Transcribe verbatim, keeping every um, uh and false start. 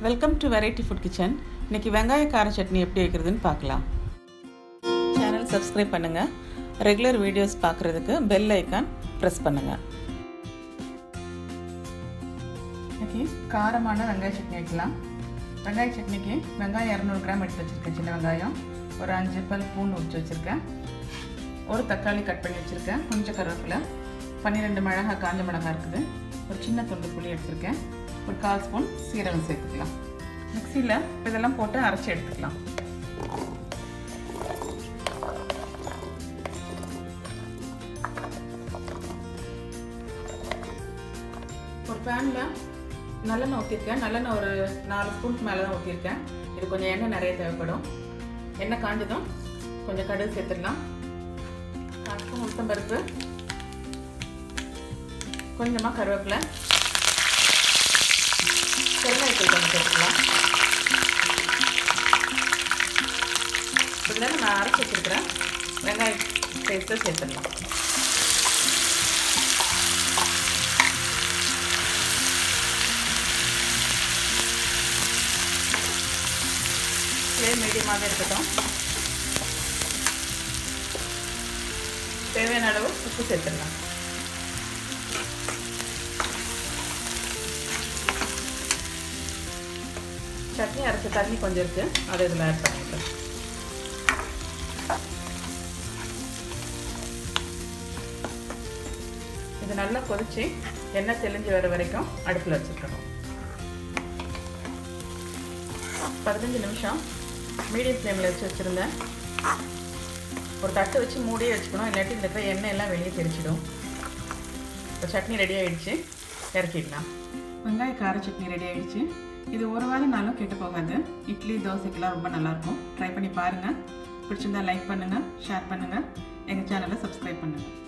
Welcome to variety food kitchen. இன்றைக்கி வெங்காய கார சட்னி எப்படி வைக்கிறதுன்னு பார்க்கலாம். சேனல் சப்ஸ்கிரைப் பண்ணுங்கள். ரெகுலர் வீடியோஸ் பார்க்குறதுக்கு பெல் ஐக்கான் ப்ரெஸ் பண்ணுங்கள். இன்றைக்கி காரமான வெங்காய சட்னி வைக்கலாம். வெங்காய சட்னிக்கு வெங்காயம் இரநூறு கிராம் எடுத்து வச்சுருக்கேன். சின்ன வெங்காயம் ஒரு அஞ்சு பல் பூண்டு உரிச்சு வச்சுருக்கேன். ஒரு தக்காளி கட் பண்ணி வச்சுருக்கேன். கொஞ்சம் கருவேப்பிலை, பன்னிரெண்டு மிளகாய், காஞ்ச மிளகாய் இருக்குது. ஒரு சின்ன துண்டு புளி எடுத்துருக்கேன். ஒரு கால் ஸ்பூன் சீரகம் சேர்த்துக்கலாம். மிக்சியில் இதெல்லாம் போட்டு அரைச்சி எடுத்துக்கலாம். ஒரு பேனில் நல்லெண்ணெய் ஊற்றிருக்கேன். நல்லெண்ணெய் ஒரு நாலு ஸ்பூனுக்கு மேலே தான் ஊற்றிருக்கேன். இது கொஞ்சம் எண்ணெய் நிறைய தேவைப்படும். எண்ணெய் காஞ்சதும் கொஞ்சம் கடுகு சேர்த்துடலாம். கால் ஸ்பூன் உளுத்தம்பருப்பு, கொஞ்சமாக கருவேப்பிலை, பெருங்காயத்தூள் கொஞ்சம் சேர்த்துக்கலாம். இதில் நம்ம அரைச்சி வச்சுருக்கிறேன் வெங்காய பேஸ்ட்டை சேர்த்துடலாம். ஃப்ளேம் மீடியமாக இருக்கட்டும். தேவையான அளவு உப்பு சேர்த்துடலாம். சட்னி அரைச்ச தண்ணி கொஞ்சம் இருக்குது, அதை இதில் ஆட் பண்ணிக்கலாம். இது நல்லா கொதிச்சு எண்ணெய் தெளிஞ்சு வர வரைக்கும் அடுப்பில் வச்சுருக்கணும். பதினஞ்சு நிமிஷம் மீடியம் ஃப்ளேமில் வச்சு வச்சுருந்தேன். ஒரு தட்டு வச்சு மூடியே வச்சுக்கணும், இல்லாட்டி இதில் இருக்கிற எண்ணெய் எல்லாம் வெளியே தெரிச்சிடும். இப்போ சட்னி ரெடி ஆகிடுச்சு, இறக்கிடலாம். வெங்காய கார சட்னி ரெடி ஆகிடுச்சு. இது ஒரு வாரம் நாளும் கெட்டு போகாது. இட்லி தோசைக்கெல்லாம் ரொம்ப நல்லாயிருக்கும். ட்ரை பண்ணி பாருங்கள். பிடிச்சிருந்தா லைக் பண்ணுங்கள், ஷேர் பண்ணுங்கள், எங்கள் சேனலை சப்ஸ்கிரைப் பண்ணுங்கள்.